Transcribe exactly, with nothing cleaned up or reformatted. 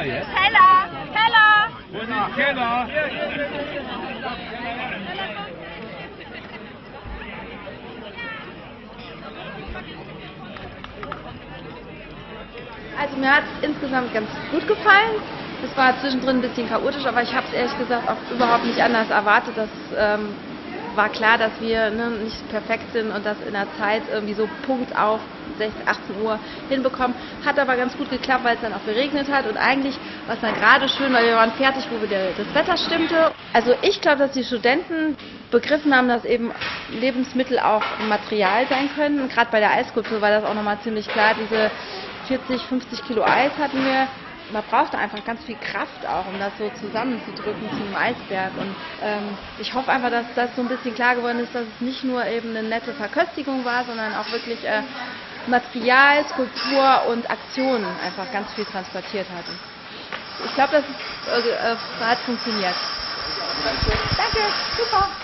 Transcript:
Keller jetzt? Keller! Keller! Wo ist der Keller? Also mir hat es insgesamt ganz gut gefallen. Es war zwischendrin ein bisschen chaotisch, aber ich habe es ehrlich gesagt auch überhaupt nicht anders erwartet. Das ähm, war klar, dass wir ne, nicht perfekt sind und das in der Zeit irgendwie so Punkt auf sechzehn, achtzehn Uhr hinbekommen. Hat aber ganz gut geklappt, weil es dann auch geregnet hat und eigentlich war es dann gerade schön, weil wir waren fertig, wo wir der, das Wetter stimmte. Also ich glaube, dass die Studenten begriffen haben, dass eben Lebensmittel auch Material sein können. Und gerade bei der Eisskulptur war das auch nochmal ziemlich klar. Diese vierzig, fünfzig Kilo Eis hatten wir. Man brauchte einfach ganz viel Kraft auch, um das so zusammenzudrücken zu einem Eisberg. Und ähm, ich hoffe einfach, dass das so ein bisschen klar geworden ist, dass es nicht nur eben eine nette Verköstigung war, sondern auch wirklich äh, Material, Skulptur und Aktionen einfach ganz viel transportiert hat. Ich glaube, das ist, äh, äh, hat funktioniert. Danke, super.